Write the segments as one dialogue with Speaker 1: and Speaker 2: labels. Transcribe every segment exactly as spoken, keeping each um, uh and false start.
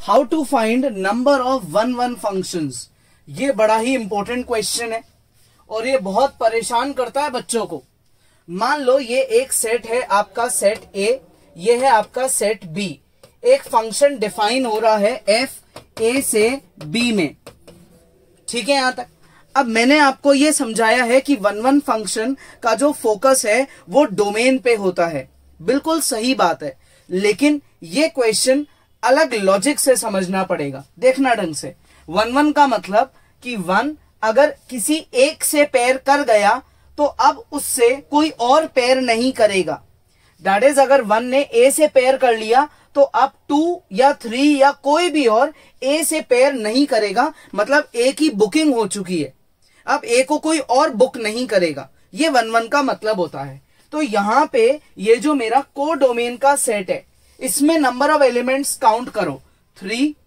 Speaker 1: How to find number of one one functions. ये बड़ा ही important question है और ये बहुत परेशान करता है बच्चों को। मान लो ये एक सेट है आपका सेट ए, ये है आपका सेट बी। एक फंक्शन डिफाइन हो रहा है एफ ए से बी में, ठीक है यहां तक। अब मैंने आपको ये समझाया है कि वन वन फंक्शन का जो फोकस है वो डोमेन पे होता है, बिल्कुल सही बात है, लेकिन ये क्वेश्चन अलग लॉजिक से समझना पड़ेगा। देखना ढंग से, वन वन का मतलब कि वन अगर किसी एक से पेयर कर गया तो अब उससे कोई और पेयर नहीं करेगा। दैट इज अगर वन ने ए से पेयर कर लिया तो अब टू या थ्री या कोई भी और ए से पेयर नहीं करेगा, मतलब ए की बुकिंग हो चुकी है, अब ए को कोई और बुक नहीं करेगा। ये वन वन का मतलब होता है। तो यहां पे ये जो मेरा को डोमेन का सेट है, इसमें नंबर ऑफ एलिमेंट्स काउंट करो, three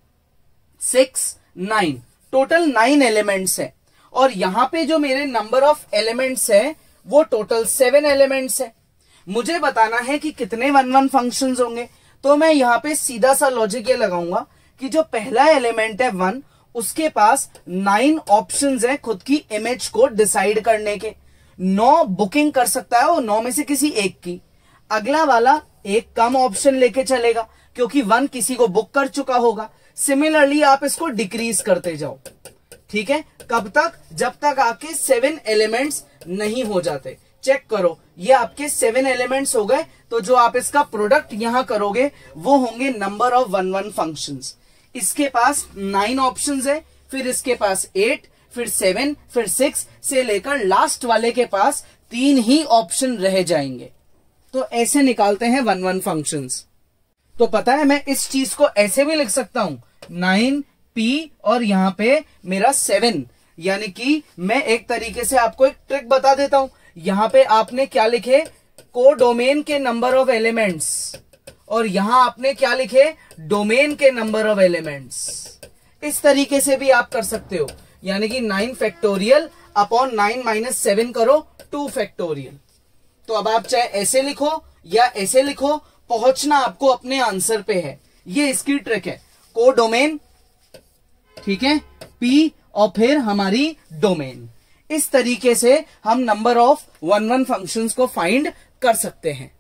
Speaker 1: six nine, total nine elements है। और यहां पे जो मेरे नंबर ऑफ एलिमेंट्स है वो टोटल सेवन एलिमेंट्स है। मुझे बताना है कि कितने वन वन फंक्शंस होंगे, तो मैं यहां पे सीधा सा लॉजिक ये लगाऊंगा कि जो पहला एलिमेंट है वन, उसके पास नाइन ऑप्शंस है खुद की इमेज को डिसाइड करने के। नौ बुकिंग कर सकता है वो नौ में से किसी एक की। अगला वाला एक कम ऑप्शन लेके चलेगा क्योंकि वन किसी को बुक कर चुका होगा। सिमिलरली आप इसको डिक्रीज करते जाओ, ठीक है। कब तक? जब तक आपके सेवन एलिमेंट्स नहीं हो जाते। चेक करो, ये आपके सेवन एलिमेंट्स हो गए, तो जो आप इसका प्रोडक्ट यहां करोगे वो होंगे number of one one functions. इसके पास नाइन ऑप्शंस है, फिर इसके पास एट, फिर सेवन, फिर सिक्स से लेकर लास्ट वाले के पास तीन ही ऑप्शन रह जाएंगे। तो ऐसे निकालते हैं वन वन फंक्शंस। तो पता है मैं इस चीज को ऐसे भी लिख सकता हूं, नाइन पी और यहां पे मेरा सेवन, यानी कि मैं एक तरीके से आपको एक ट्रिक बता देता हूं। यहां पे आपने क्या लिखे, को डोमेन के नंबर ऑफ एलिमेंट्स, और यहां आपने क्या लिखे, डोमेन के नंबर ऑफ एलिमेंट्स। इस तरीके से भी आप कर सकते हो, यानी कि nine factorial upon nine minus seven करो, टू फैक्टोरियल। तो अब आप चाहे ऐसे लिखो या ऐसे लिखो, पहुंचना आपको अपने आंसर पे है। ये इसकी ट्रिक है, को डोमेन, ठीक है, पी और फिर हमारी डोमेन। इस तरीके से हम number of one one functions को फाइंड कर सकते हैं।